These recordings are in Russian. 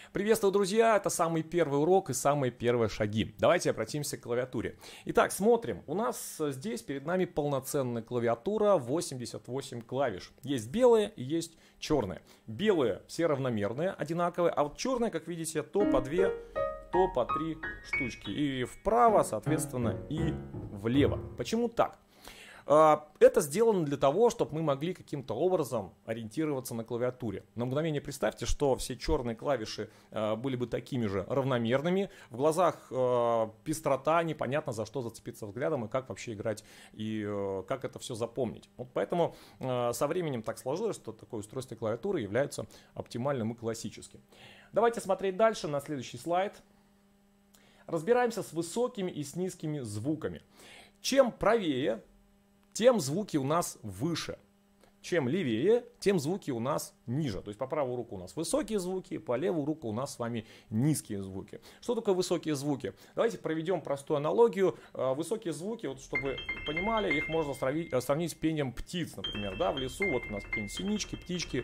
Приветствую, друзья! Это самый первый урок и самые первые шаги. Давайте обратимся к клавиатуре. Итак, смотрим. У нас здесь перед нами полноценная клавиатура, 88 клавиш. Есть белые и есть черные. Белые все равномерные, одинаковые, а вот черные, как видите, то по 2, то по 3 штучки. И вправо, соответственно, и влево. Почему так? Это сделано для того, чтобы мы могли каким-то образом ориентироваться на клавиатуре. На мгновение представьте, что все черные клавиши были бы такими же равномерными. В глазах пестрота, непонятно за что зацепиться взглядом и как вообще играть и как это все запомнить. Вот поэтому со временем так сложилось, что такое устройство клавиатуры является оптимальным и классическим. Давайте смотреть дальше на следующий слайд. Разбираемся с высокими и с низкими звуками. Чем правее, тем звуки у нас выше. Чем левее, тем звуки у нас ниже. То есть по правую руку у нас высокие звуки, по левую руку у нас с вами низкие звуки. Что такое высокие звуки? Давайте проведем простую аналогию. Высокие звуки, вот чтобы понимали, их можно сравнить с пением птиц, например. Да, в лесу вот у нас какие-нибудь синички, птички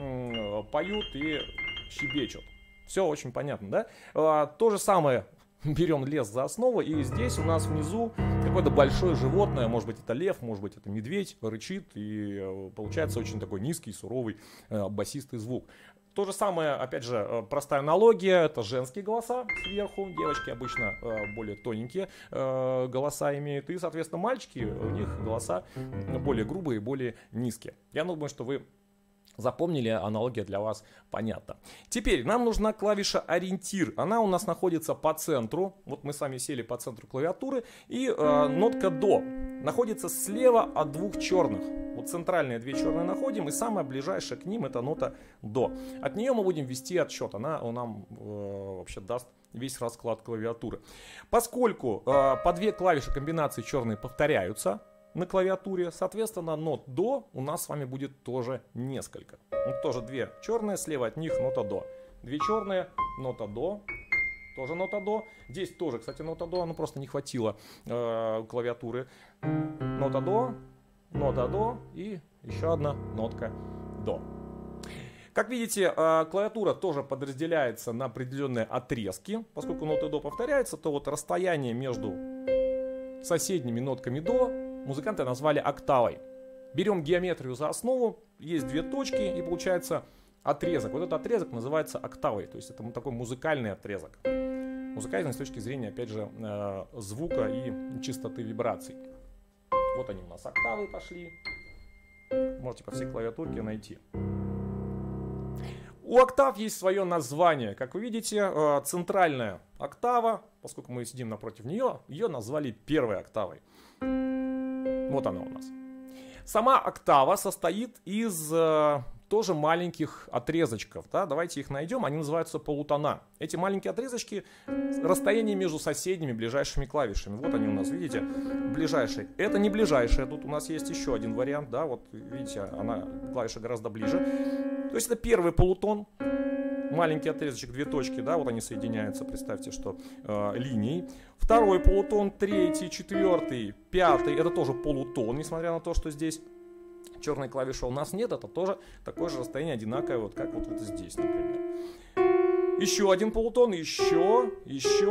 поют и щебечут. Все очень понятно, да? То же самое. Берем лес за основу, и здесь у нас внизу какое-то большое животное, может быть это лев, может быть это медведь, рычит, и получается очень такой низкий, суровый, басистый звук. То же самое, опять же, простая аналогия, это женские голоса сверху, девочки обычно более тоненькие голоса имеют, и, соответственно, мальчики, у них голоса более грубые, более низкие. Я думаю, что вы запомнили, аналогия для вас понятна. Теперь нам нужна клавиша ориентир. Она у нас находится по центру. Вот мы с вами сели по центру клавиатуры. И нотка до находится слева от двух черных. Вот центральные две черные находим. И самая ближайшая к ним это нота до. От нее мы будем вести отсчет. Она нам вообще даст весь расклад клавиатуры. Поскольку по две клавиши комбинации черные повторяются на клавиатуре, соответственно, нот до у нас с вами будет тоже несколько. Вот тоже две черные, слева от них нота до. Две черные, нота до, тоже нота до. Здесь тоже, кстати, нота до, но просто не хватило клавиатуры. Нота до и еще одна нотка до. Как видите, клавиатура тоже подразделяется на определенные отрезки. Поскольку ноты до повторяются, то вот расстояние между соседними нотками до музыканты назвали октавой. Берем геометрию за основу, есть две точки и получается отрезок. Вот этот отрезок называется октавой, то есть это такой музыкальный отрезок. Музыкальный с точки зрения, опять же, звука и частоты вибраций. Вот они у нас октавы пошли. Можете по всей клавиатурке найти. У октав есть свое название. Как вы видите, центральная октава, поскольку мы сидим напротив нее, ее назвали первой октавой. Вот она у нас. Сама октава состоит из тоже маленьких отрезочков. Да? Давайте их найдем. Они называются полутона. Эти маленькие отрезочки расстояние между соседними ближайшими клавишами. Вот они у нас, видите, ближайшие. Это не ближайшие. Тут у нас есть еще один вариант. Да? Вот видите, клавиша гораздо ближе. То есть это первый полутон. Маленький отрезочек, две точки, да, вот они соединяются, представьте, что линией. Второй полутон, третий, четвертый, пятый, это тоже полутон, несмотря на то, что здесь черной клавиши у нас нет, это тоже такое же расстояние одинаковое, вот как вот это здесь, например. Еще один полутон, еще и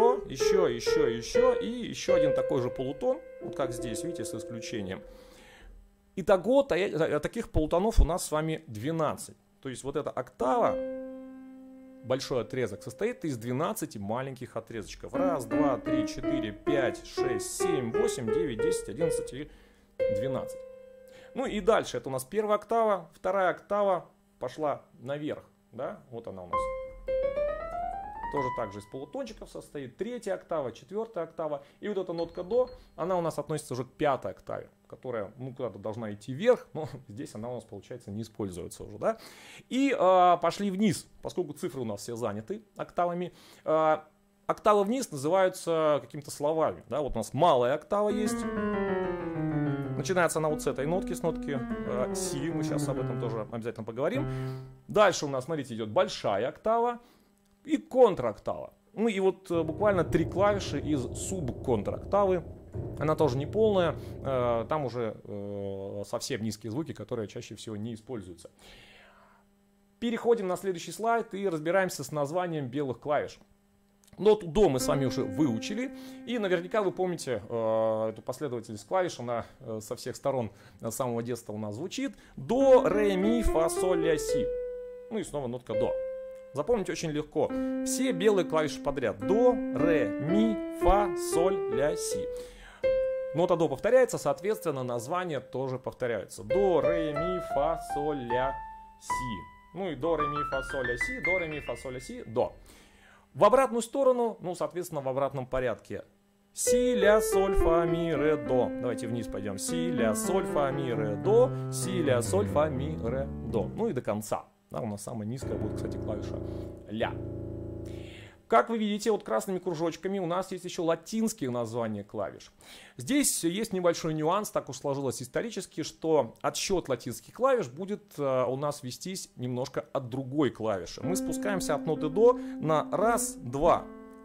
еще один такой же полутон, вот как здесь, видите, с исключением. Итого таких полутонов у нас с вами 12. То есть вот эта октава, большой отрезок, состоит из 12 маленьких отрезочков. Раз, два, три, 4, 5, 6, 7, 8, 9, 10, 11 и 12. Ну и дальше это у нас первая октава, вторая октава пошла наверх. Да? Вот она у нас. Тоже также из полутончиков состоит. Третья октава, четвертая октава. И вот эта нотка до, она у нас относится уже к пятой октаве, которая куда-то должна идти вверх, но здесь она у нас, получается, не используется уже. Да? И пошли вниз, поскольку цифры у нас все заняты октавами. Октавы вниз называются какими-то словами. Да? Вот у нас малая октава есть. Начинается она вот с этой нотки, с нотки си. Мы сейчас об этом тоже обязательно поговорим. Дальше у нас, смотрите, идет большая октава и контроктава. Ну и вот буквально 3 клавиши из субконтроктавы. Она тоже не полная, там уже совсем низкие звуки, которые чаще всего не используются. Переходим на следующий слайд и разбираемся с названием белых клавиш. Ноту до мы с вами уже выучили, и наверняка вы помните эту последовательность клавиш, она со всех сторон с самого детства у нас звучит. До, ре, ми, фа, соль, ля, си. Ну и снова нотка до. Запомнить очень легко. Все белые клавиши подряд. До, ре, ми, фа, соль, ля, си. Нота до повторяется, соответственно, названия тоже повторяются. До, ре, ми, фа, соль, ля, си. Ну и до, ре, ми, фа, соль, ля, си, до, ре, ми, фа, соль, ля, си, до. В обратную сторону, ну, соответственно, в обратном порядке. Си, ля, соль, фа, ми, ре, до. Давайте вниз пойдем. Си, ля, соль, фа, ми, ре, до. Си, ля, соль, фа, ми, ре, до. Ну и до конца. Да, у нас самая низкая будет, кстати, клавиша ля. Как вы видите, вот красными кружочками у нас есть еще латинские названия клавиш. Здесь есть небольшой нюанс, так уж сложилось исторически, что отсчет латинских клавиш будет у нас вестись немножко от другой клавиши. Мы спускаемся от ноты до на раз, два.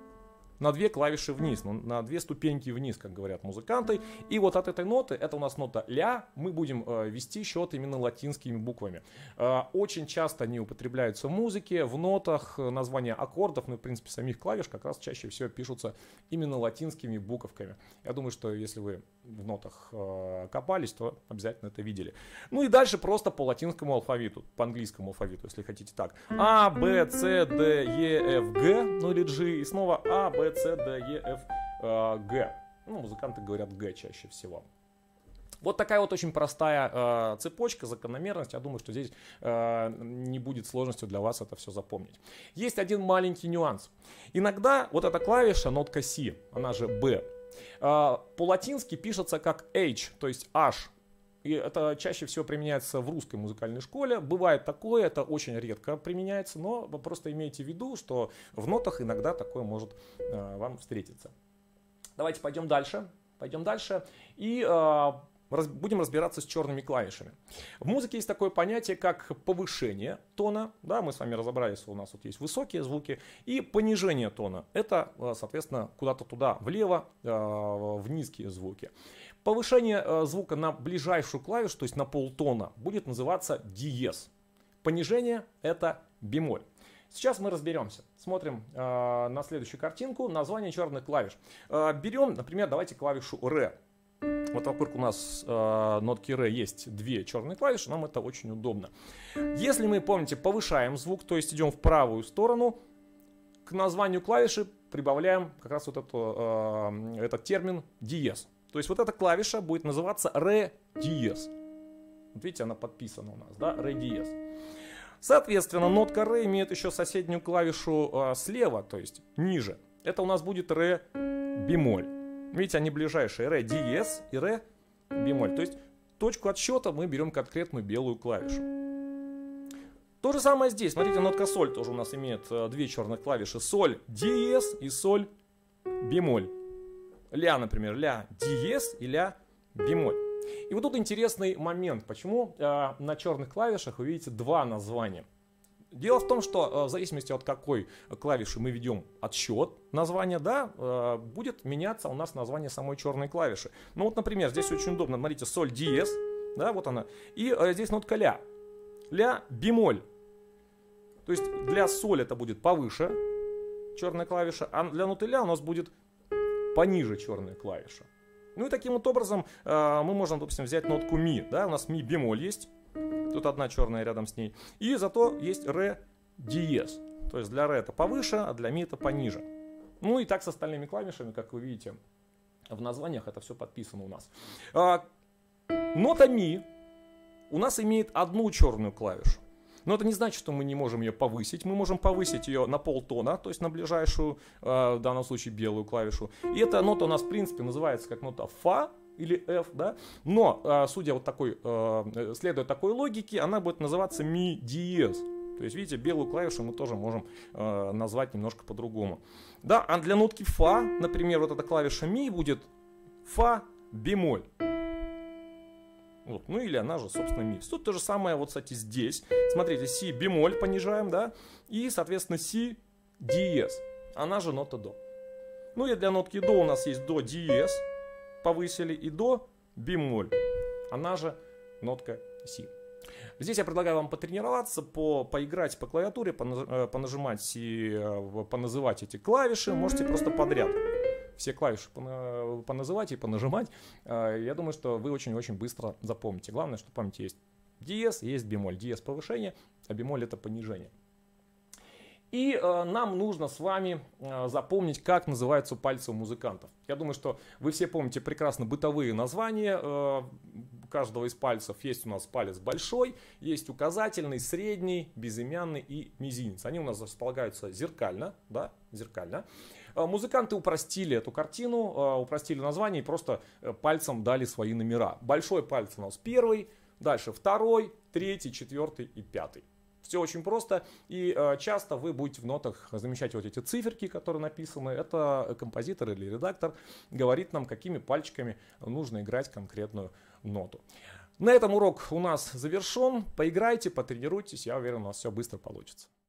На две клавиши вниз, на две ступеньки вниз, как говорят музыканты. И вот от этой ноты, это у нас нота ля, мы будем вести счет именно латинскими буквами. Очень часто они употребляются в музыке, в нотах, названия аккордов, ну, в принципе, самих клавиш как раз чаще всего пишутся именно латинскими буковками. Я думаю, что если вы в нотах копались, то обязательно это видели. Ну и дальше просто по латинскому алфавиту, по английскому алфавиту, если хотите так. А, Б, С, Д, Е, Ф, Г, ну или G, и снова А, Б, С, Д, Е, Ф, Г. Ну, музыканты говорят Г чаще всего. Вот такая вот очень простая цепочка, закономерность. Я думаю, что здесь не будет сложностью для вас это все запомнить. Есть один маленький нюанс. Иногда вот эта клавиша, нотка Си, она же Б, по-латински пишется как H, то есть H. И это чаще всего применяется в русской музыкальной школе. Бывает такое, это очень редко применяется, но вы просто имейте в виду, что в нотах иногда такое может вам встретиться. Давайте пойдем дальше. Пойдем дальше и будем разбираться с черными клавишами. В музыке есть такое понятие, как повышение тона. Да, мы с вами разобрались, у нас вот есть высокие звуки. И понижение тона. Это, соответственно, куда-то туда, влево, в низкие звуки. Повышение звука на ближайшую клавишу, то есть на полтона, будет называться диез. Понижение — это бемоль. Сейчас мы разберемся. Смотрим на следующую картинку. Название черных клавиш. Берем, например, давайте клавишу ре. Вот вокруг у нас нотки ре есть две черные клавиши, нам это очень удобно. Если мы, помните, повышаем звук, то есть идем в правую сторону, к названию клавиши прибавляем как раз вот этот термин диез. То есть вот эта клавиша будет называться ре диез. Вот видите, она подписана у нас, да, ре диез. Соответственно, нотка ре имеет еще соседнюю клавишу слева, то есть ниже. Это у нас будет ре бемоль. Видите, они ближайшие, ре диез и ре бемоль. То есть точку отсчета мы берем конкретную белую клавишу. То же самое здесь. Смотрите, нотка соль тоже у нас имеет две черных клавиши. Соль диез и соль бемоль. Ля, например, ля диез и ля бемоль. И вот тут интересный момент. Почему на черных клавишах вы видите два названия? Дело в том, что в зависимости от какой клавиши мы ведем отсчет названия, да, будет меняться у нас название самой черной клавиши. Ну вот, например, здесь очень удобно. Смотрите, соль диез, да, вот она. И здесь нотка ля. Ля бемоль. То есть для соль это будет повыше черная клавиша, а для ноты ля у нас будет пониже черная клавиша. Ну и таким вот образом мы можем, допустим, взять нотку ми. Да, у нас ми бемоль есть. Тут одна черная рядом с ней. И зато есть ре диез. То есть для ре это повыше, а для ми это пониже. Ну и так с остальными клавишами, как вы видите, в названиях это все подписано у нас. Нота ми у нас имеет одну черную клавишу. Но это не значит, что мы не можем ее повысить. Мы можем повысить ее на полтона, то есть на ближайшую, в данном случае белую клавишу. И эта нота у нас в принципе называется как нота фа или F, да? Но, судя вот такой, следуя такой логике, она будет называться ми диез. То есть, видите, белую клавишу мы тоже можем назвать немножко по-другому. Да, а для нотки фа, например, вот эта клавиша ми будет фа бемоль. Вот, ну или она же, собственно, ми. Тут то же самое, вот, кстати, здесь. Смотрите, си бемоль понижаем, да? И, соответственно, си диез. Она же нота до. Ну и для нотки до у нас есть до диез. Повысили, и до бемоль. Она же нотка си. Здесь я предлагаю вам потренироваться, поиграть по клавиатуре, понажимать и поназывать эти клавиши. Можете просто подряд все клавиши поназывать и понажимать. Я думаю, что вы очень-очень быстро запомните. Главное, что в памяти есть диез, есть бемоль. Диез повышение, а бемоль это понижение. И нам нужно с вами запомнить, как называются пальцы у музыкантов. Я думаю, что вы все помните прекрасно бытовые названия каждого из пальцев. Есть у нас палец большой, есть указательный, средний, безымянный и мизинец. Они у нас располагаются зеркально, да, зеркально. Музыканты упростили эту картину, упростили название и просто пальцем дали свои номера. Большой палец у нас первый, дальше второй, третий, четвертый и пятый. Все очень просто, и часто вы будете в нотах замечать вот эти циферки, которые написаны. Это композитор или редактор говорит нам, какими пальчиками нужно играть конкретную ноту. На этом урок у нас завершен. Поиграйте, потренируйтесь, я уверен, у нас все быстро получится.